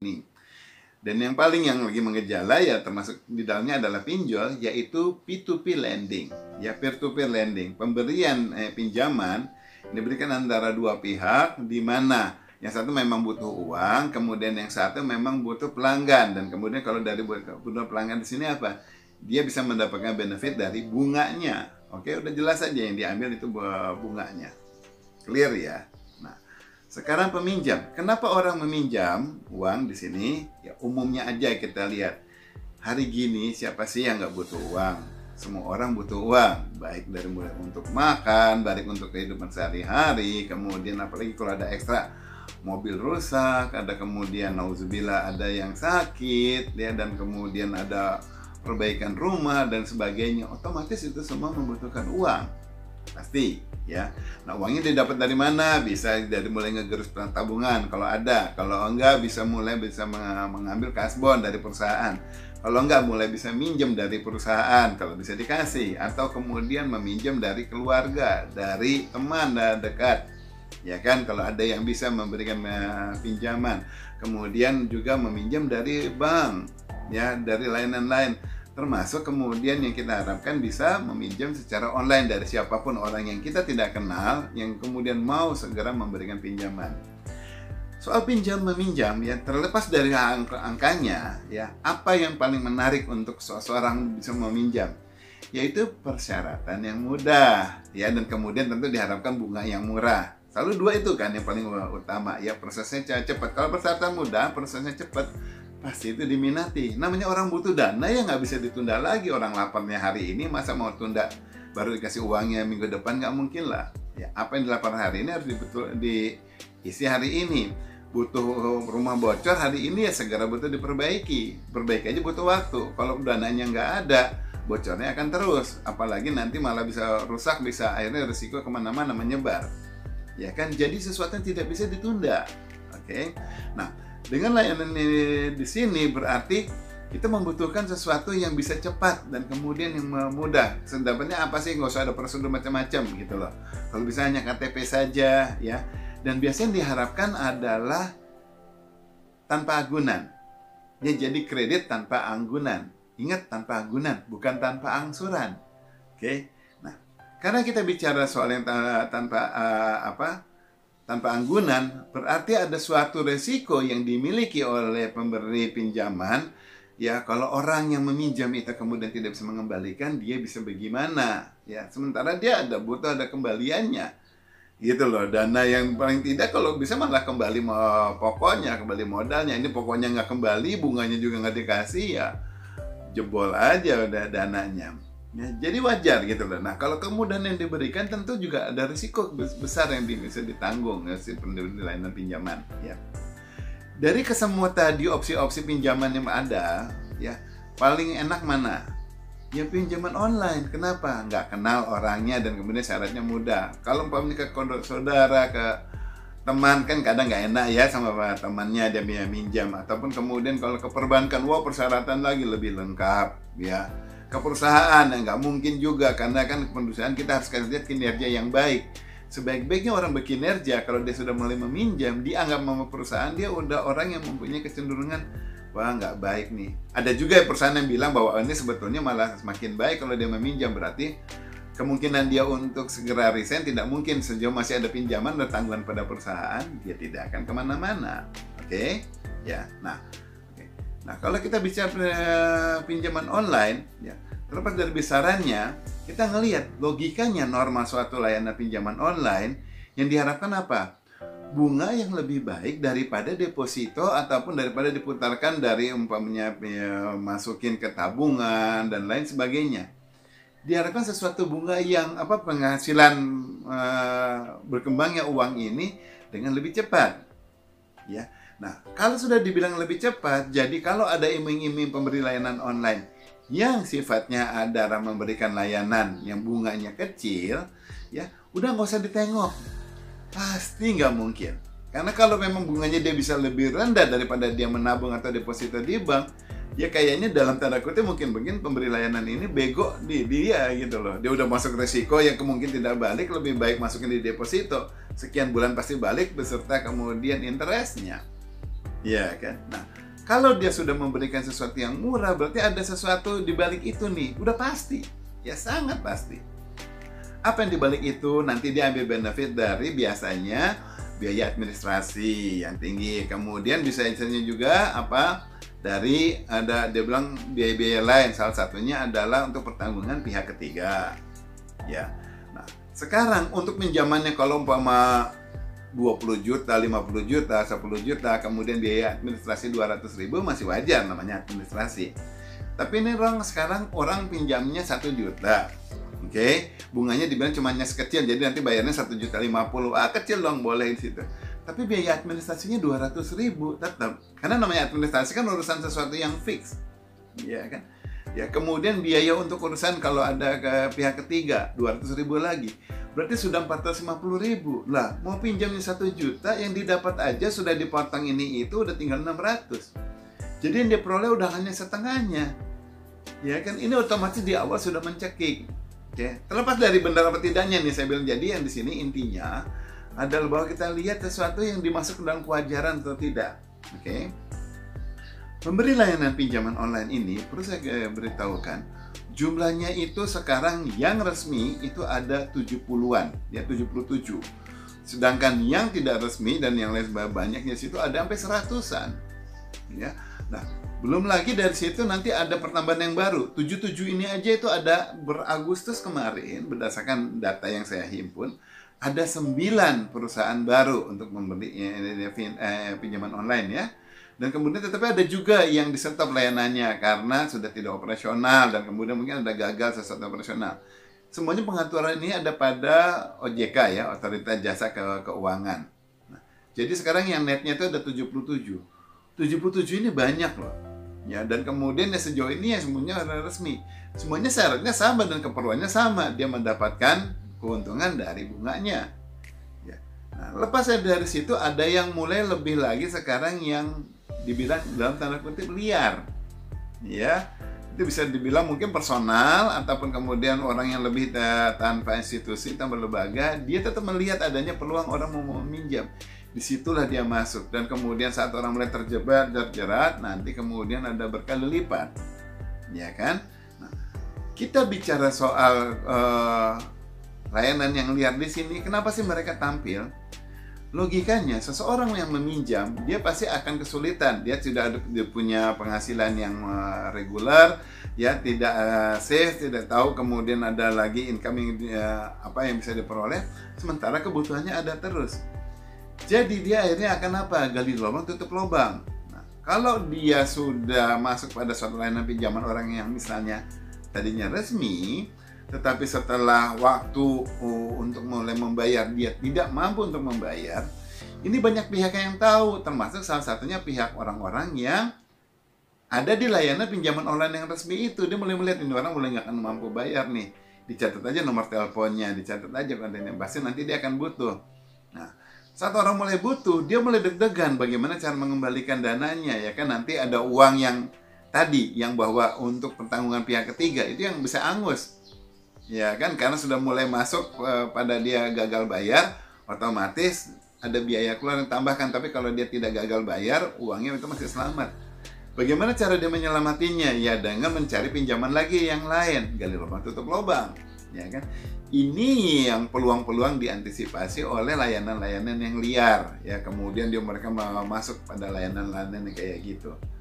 Dan yang paling yang lagi mengejala ya termasuk di dalamnya adalah pinjol, yaitu P2P lending, ya peer-to-peer lending, pemberian pinjaman diberikan antara dua pihak, di mana yang satu memang butuh uang, kemudian yang satu memang butuh pelanggan, dan kemudian kalau dari butuh pelanggan di sini apa? Dia bisa mendapatkan benefit dari bunganya. Oke, udah jelas aja yang diambil itu bunganya. Clear ya? Sekarang peminjam. Kenapa orang meminjam uang di sini? Ya umumnya aja kita lihat. Hari gini siapa sih yang nggak butuh uang? Semua orang butuh uang. Baik dari mulai untuk makan, baik untuk kehidupan sehari-hari. Kemudian apalagi kalau ada ekstra mobil rusak, ada kemudian nauzubillah ada yang sakit, ya, dan kemudian ada perbaikan rumah dan sebagainya. Otomatis itu semua membutuhkan uang. Pasti ya. Nah, uangnya didapat dari mana? Bisa dari mulai ngegerus tabungan kalau ada, kalau enggak bisa mengambil kasbon dari perusahaan, kalau enggak mulai bisa minjem dari perusahaan kalau bisa dikasih, atau kemudian meminjam dari keluarga, dari teman dekat, ya kan, kalau ada yang bisa memberikan pinjaman. Kemudian juga meminjam dari bank, ya, dari layanan lain. Termasuk kemudian yang kita harapkan bisa meminjam secara online dari siapapun orang yang kita tidak kenal, yang kemudian mau segera memberikan pinjaman. Soal pinjam meminjam ya, terlepas dari angkanya ya, apa yang paling menarik untuk seseorang bisa meminjam? Yaitu persyaratan yang mudah ya, dan kemudian tentu diharapkan bunga yang murah. Selalu dua itu kan yang paling utama ya, prosesnya cepat. Kalau persyaratan mudah, prosesnya cepat, pasti itu diminati. Namanya orang butuh dana ya nggak bisa ditunda lagi. Orang laparnya hari ini masa mau tunda baru dikasih uangnya minggu depan, nggak mungkin lah. Ya, apa yang dilapar hari ini harus diisi hari ini. Butuh rumah bocor hari ini ya segera butuh diperbaiki. Perbaiki aja butuh waktu. Kalau dananya nggak ada, bocornya akan terus. Apalagi nanti malah bisa rusak, bisa akhirnya risiko kemana-mana menyebar. Ya kan, jadi sesuatu yang tidak bisa ditunda. Oke, nah, dengan layanan ini di sini berarti kita membutuhkan sesuatu yang bisa cepat dan kemudian yang mudah. Sedapatnya apa sih? Nggak usah ada prosedur macam-macam gitu loh. Kalau bisa hanya KTP saja ya. Dan biasanya diharapkan adalah tanpa agunan. Ya, jadi kredit tanpa anggunan. Ingat, tanpa anggunan, bukan tanpa angsuran. Oke. Nah, karena kita bicara soal yang tanpa anggunan, berarti ada suatu resiko yang dimiliki oleh pemberi pinjaman. Ya, kalau orang yang meminjam itu kemudian tidak bisa mengembalikan, dia bisa bagaimana? Ya, sementara dia butuh ada kembaliannya. Gitu loh, dana yang paling tidak kalau bisa malah kembali pokoknya, kembali modalnya. Ini pokoknya nggak kembali, bunganya juga nggak dikasih, ya jebol aja udah dananya. Ya, jadi wajar gitu loh. Nah, kalau kemudian yang diberikan tentu juga ada risiko besar yang bisa ditanggung ya, si pemberi layanan pinjaman. Ya. Dari kesemua tadi opsi-opsi pinjaman yang ada, ya paling enak mana? Ya pinjaman online. Kenapa? Nggak kenal orangnya dan kemudian syaratnya mudah. Kalau umpamanya ke saudara, ke teman kan kadang nggak enak ya sama temannya dia minjam. Ataupun kemudian kalau ke perbankan, wah persyaratan lagi lebih lengkap ya. Ke perusahaan yang nggak mungkin juga, karena kan perusahaan kita harus lihat kinerja yang baik. Sebaik-baiknya orang berkinerja kalau dia sudah mulai meminjam, dianggap sama perusahaan dia udah orang yang mempunyai kecenderungan wah nggak baik nih. Ada juga perusahaan yang bilang bahwa ini sebetulnya malah semakin baik kalau dia meminjam, berarti kemungkinan dia untuk segera resign tidak mungkin. Sejauh masih ada pinjaman dan tanggungan pada perusahaan, dia tidak akan kemana-mana. Oke? Ya, nah, nah kalau kita bicara pinjaman online, ya terlepas dari besarannya, kita ngelihat logikanya norma suatu layanan pinjaman online yang diharapkan apa? Bunga yang lebih baik daripada deposito ataupun daripada diputarkan dari umpamanya masukin ke tabungan dan lain sebagainya. Diharapkan sesuatu bunga yang penghasilan berkembangnya uang ini dengan lebih cepat. Ya. Nah, kalau sudah dibilang lebih cepat, jadi kalau ada iming-iming pemberi layanan online yang sifatnya adalah memberikan layanan yang bunganya kecil, ya udah nggak usah ditengok. Pasti nggak mungkin. Karena kalau memang bunganya dia bisa lebih rendah daripada dia menabung atau deposito di bank, ya kayaknya dalam tanda kutip mungkin pemberi layanan ini bego di dia gitu loh. Dia udah masuk resiko yang kemungkinan tidak balik, lebih baik masukin di deposito. Sekian bulan pasti balik beserta kemudian interestnya. Ya kan? Nah, kalau dia sudah memberikan sesuatu yang murah, berarti ada sesuatu di balik itu nih. Udah pasti. Ya sangat pasti. Apa yang di balik itu? Nanti dia ambil benefit dari biasanya biaya administrasi yang tinggi. Kemudian bisa juga apa? Dari ada dia bilang biaya-biaya lain. Salah satunya adalah untuk pertanggungan pihak ketiga. Ya. Nah, sekarang untuk pinjamannya kalau umpama 20 juta, 50 juta, 10 juta, kemudian biaya administrasi 200.000 masih wajar namanya administrasi. Tapi ini sekarang orang pinjamnya 1 juta. Oke, bunganya dibilang cuma sekecil, jadi nanti bayarnya 1.050.000. Kecil dong, boleh di situ. Tapi biaya administrasinya 200.000 tetap. Karena namanya administrasi kan urusan sesuatu yang fix. Iya kan? Ya, kemudian biaya untuk urusan kalau ada ke pihak ketiga 200.000 lagi. Berarti sudah 450.000. Lah, mau pinjamnya 1 juta yang didapat aja sudah dipotong ini itu udah tinggal 600. Jadi yang dia peroleh udah hanya setengahnya. Ya kan, ini otomatis di awal sudah mencekik. Oke, terlepas dari benar apa tidaknya nih saya bilang, jadi yang di sini intinya adalah bahwa kita lihat sesuatu yang dimasuk ke dalam kewajaran atau tidak. Oke. Pemberi layanan pinjaman online ini perlu saya beritahukan, jumlahnya itu sekarang yang resmi itu ada 70-an, ya 77. Sedangkan yang tidak resmi dan yang lain banyaknya situ ada sampai 100-an. Ya. Nah, belum lagi dari situ nanti ada pertambahan yang baru. 77 ini aja itu ada Agustus kemarin berdasarkan data yang saya himpun, ada 9 perusahaan baru untuk memberi pinjaman online ya. Dan kemudian tetapi ada juga yang di-stop layanannya karena sudah tidak operasional dan kemudian mungkin ada gagal sesuatu operasional. Semuanya pengaturan ini ada pada OJK ya, Otoritas Jasa Keuangan. Nah, jadi sekarang yang netnya itu ada 77. 77 ini banyak loh. Ya, dan kemudian ya sejauh ini ya semuanya resmi. Semuanya syaratnya sama dan keperluannya sama. Dia mendapatkan keuntungan dari bunganya. Ya. Nah, lepas dari situ ada yang mulai lebih lagi sekarang yang dibilang dalam tanda kutip liar, ya itu bisa dibilang mungkin personal ataupun kemudian orang yang lebih tanpa institusi, tanpa lembaga, dia tetap melihat adanya peluang orang mau meminjam, disitulah dia masuk dan kemudian saat orang mulai terjerat, nanti kemudian ada berkali lipat, ya kan? Nah, kita bicara soal layanan yang liar di sini, kenapa sih mereka tampil? Logikanya, seseorang yang meminjam, dia pasti akan kesulitan. Dia tidak punya penghasilan yang reguler, ya tidak safe, tidak tahu kemudian ada lagi income apa yang bisa diperoleh. Sementara kebutuhannya ada terus. Jadi dia akhirnya akan apa? Gali lubang, tutup lubang. Nah, kalau dia sudah masuk pada suatu layanan pinjaman orang yang misalnya tadinya resmi, tetapi setelah waktu untuk mulai membayar dia tidak mampu untuk membayar, ini banyak pihak yang tahu, termasuk salah satunya pihak orang-orang yang ada di layanan pinjaman online yang resmi itu. Dia mulai melihat ini orang mulai nggak akan mampu bayar nih, dicatat aja nomor teleponnya, dicatat aja kontennya, pasti nanti dia akan butuh. Nah, saat orang mulai butuh, dia mulai deg-degan bagaimana cara mengembalikan dananya, ya kan, nanti ada uang yang tadi yang bahwa untuk pertanggungan pihak ketiga itu yang bisa angus. Ya kan, karena sudah mulai masuk pada dia gagal bayar, otomatis ada biaya keluar yang tambahkan. Tapi kalau dia tidak gagal bayar, uangnya itu masih selamat. Bagaimana cara dia menyelamatinya? Ya dengan mencari pinjaman lagi yang lain, gali lubang tutup lubang, ya kan? Ini yang peluang-peluang diantisipasi oleh layanan-layanan yang liar, ya. Kemudian mereka masuk pada layanan-layanan yang kayak gitu.